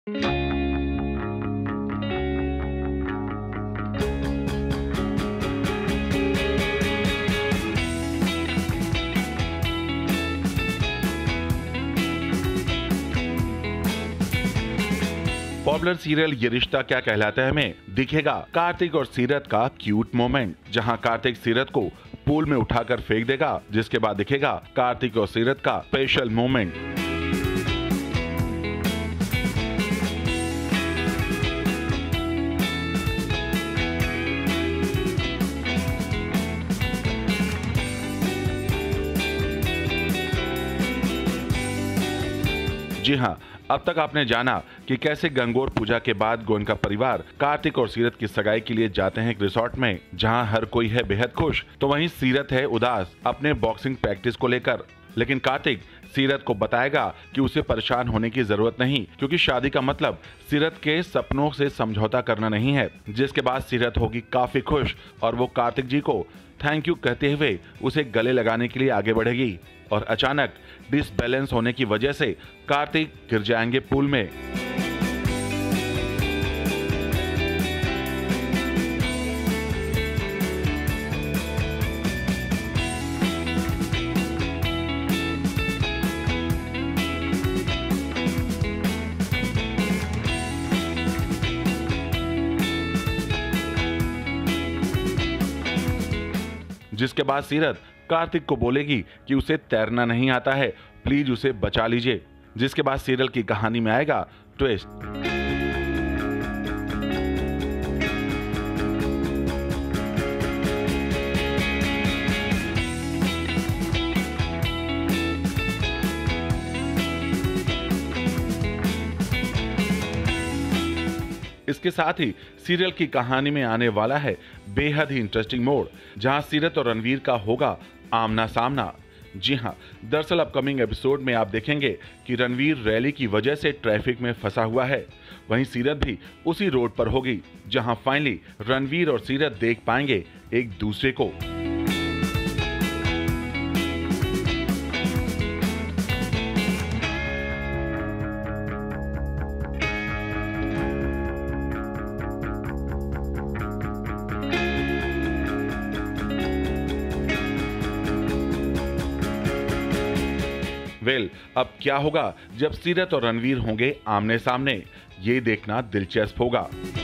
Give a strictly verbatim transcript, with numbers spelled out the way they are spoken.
Popular serial ये रिश्ता क्या कहलाता है में दिखेगा कार्तिक और सीरत का क्यूट मोमेंट, जहां कार्तिक सीरत को पूल में उठाकर फेंक देगा, जिसके बाद दिखेगा कार्तिक और सीरत का स्पेशल मोमेंट। जी हाँ, अब तक आपने जाना कि कैसे गंगोर पूजा के बाद गोयनका परिवार कार्तिक और सीरत की सगाई के लिए जाते हैं एक रिसोर्ट में, जहां हर कोई है बेहद खुश, तो वहीं सीरत है उदास अपने बॉक्सिंग प्रैक्टिस को लेकर। लेकिन कार्तिक सीरत को बताएगा कि उसे परेशान होने की जरूरत नहीं, क्योंकि शादी का मतलब सीरत के सपनों से समझौता करना नहीं है। जिसके बाद सीरत होगी काफी खुश और वो कार्तिक जी को थैंक यू कहते हुए उसे गले लगाने के लिए आगे बढ़ेगी, और अचानक डिसबैलेंस होने की वजह से कार्तिक गिर जाएंगे पूल में। जिसके बाद सीरत कार्तिक को बोलेगी कि उसे तैरना नहीं आता है, प्लीज उसे बचा लीजिए। जिसके बाद सीरियल की कहानी में आएगा ट्विस्ट। इसके साथ ही सीरियल की कहानी में आने वाला है बेहद ही इंटरेस्टिंग मोड़, जहां सीरत और रणवीर का होगा आमना सामना। जी हां, दरअसल अपकमिंग एपिसोड में आप देखेंगे कि रणवीर रैली की वजह से ट्रैफिक में फंसा हुआ है, वहीं सीरत भी उसी रोड पर होगी, जहां फाइनली रणवीर और सीरत देख पाएंगे एक दूसरे को। वेल well, अब क्या होगा जब सीरत और रणवीर होंगे आमने सामने, ये देखना दिलचस्प होगा।